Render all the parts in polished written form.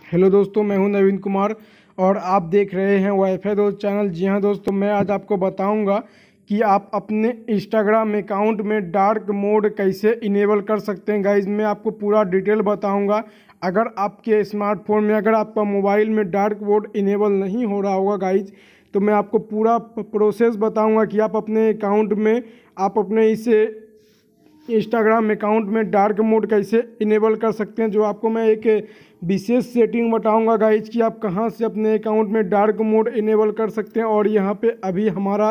Hello दोस्तों, मैं हूं नवीन कुमार और आप देख रहे हैं वाईफाई दोस्त चैनल। जी हां दोस्तों, मैं आज आपको बताऊंगा कि आप अपने इंस्टाग्राम अकाउंट में डार्क मोड कैसे इनेबल कर सकते हैं। गाइज मैं आपको पूरा डिटेल बताऊंगा। अगर आपके स्मार्टफोन में, अगर आपका मोबाइल में डार्क मोड इनेबल नहीं हो रहा होगा गाइज, तो मैं आपको पूरा प्रोसेस बताऊँगा कि आप अपने अकाउंट में, आप अपने इसे इंस्टाग्राम अकाउंट में डार्क मोड कैसे इनेबल कर सकते हैं। जो आपको मैं एक विशेष सेटिंग बताऊंगा गाइज कि आप कहां से अपने अकाउंट में डार्क मोड इनेबल कर सकते हैं। और यहां पे अभी हमारा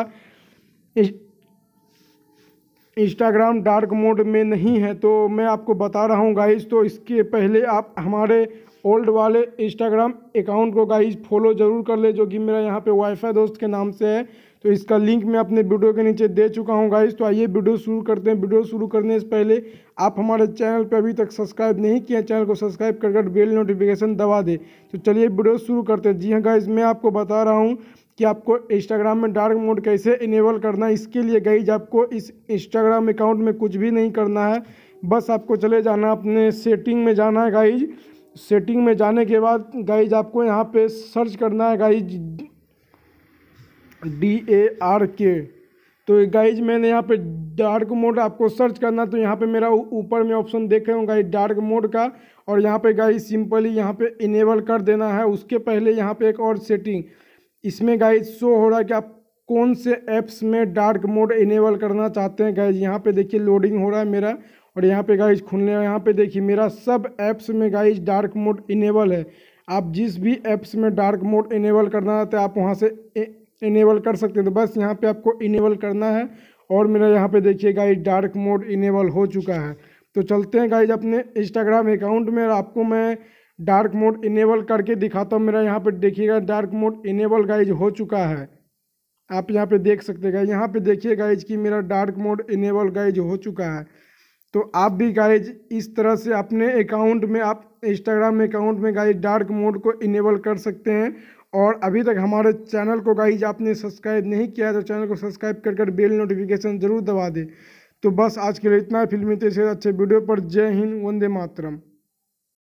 इंस्टाग्राम डार्क मोड में नहीं है, तो मैं आपको बता रहा हूं गाइज। तो इसके पहले आप हमारे ओल्ड वाले इंस्टाग्राम अकाउंट को गाइज फॉलो ज़रूर कर ले, जो कि मेरा यहाँ पे वाईफाई दोस्त के नाम से है। तो इसका लिंक मैं अपने वीडियो के नीचे दे चुका हूँ गाइज। तो आइए वीडियो शुरू करते हैं। वीडियो शुरू करने से पहले आप हमारे चैनल पर अभी तक सब्सक्राइब नहीं किया, चैनल को सब्सक्राइब कर बेल नोटिफिकेशन दबा दे। तो चलिए वीडियो शुरू करते हैं। जी हाँ गाइज, मैं आपको बता रहा हूँ कि आपको इंस्टाग्राम में डार्क मोड कैसे इनेबल करना है। इसके लिए गाइज आपको इस इंस्टाग्राम अकाउंट में कुछ भी नहीं करना है, बस आपको चले जाना, अपने सेटिंग में जाना है गाइज। सेटिंग में जाने के बाद गाइज आपको यहाँ पे सर्च करना है गाइज DARK। तो गाइज मैंने यहाँ पे डार्क मोड आपको सर्च करना, तो यहाँ पे मेरा ऊपर में ऑप्शन देख रहे हो गाइज डार्क मोड का, और यहाँ पे गाइज सिंपली यहाँ पे इनेबल कर देना है। उसके पहले यहाँ पे एक और सेटिंग, इसमें गाइज शो हो रहा है कि आप कौन से ऐप्स में डार्क मोड इनेबल करना चाहते हैं। गाइज यहाँ पे देखिए लोडिंग हो रहा है मेरा, और यहाँ पे गाइज खुलने, यहाँ पे देखिए मेरा सब ऐप्स में गाइज डार्क मोड इनेबल है। आप जिस भी ऐप्स में डार्क मोड इनेबल करना चाहते हैं आप वहाँ से इनेबल कर सकते हैं। तो बस यहाँ पे आपको इनेबल करना है, और मेरा यहाँ पे देखिए गाइज डार्क मोड इनेबल हो चुका है। तो चलते हैं गाइज अपने इंस्टाग्राम अकाउंट में, और आपको मैं डार्क मोड इनेबल करके दिखाता हूँ। मेरा यहाँ पे देखिएगा डार्क मोड इनेबल गाइज हो चुका है, आप यहाँ पे देख सकते हैं गाइज। यहाँ पे देखिए गाइज कि मेरा डार्क मोड इनेबल गाइज हो चुका है। तो आप भी गाइज इस तरह से अपने अकाउंट में, आप इंस्टाग्राम अकाउंट में गाइज डार्क मोड को इनेबल कर सकते हैं। और अभी तक हमारे चैनल को गाइज आपने सब्सक्राइब नहीं किया है, तो चैनल को सब्सक्राइब कर बेल नोटिफिकेशन जरूर दबा दे। तो बस आज के लिए इतना। फिल्मी से अच्छे वीडियो पर जय हिंद, वंदे मातरम।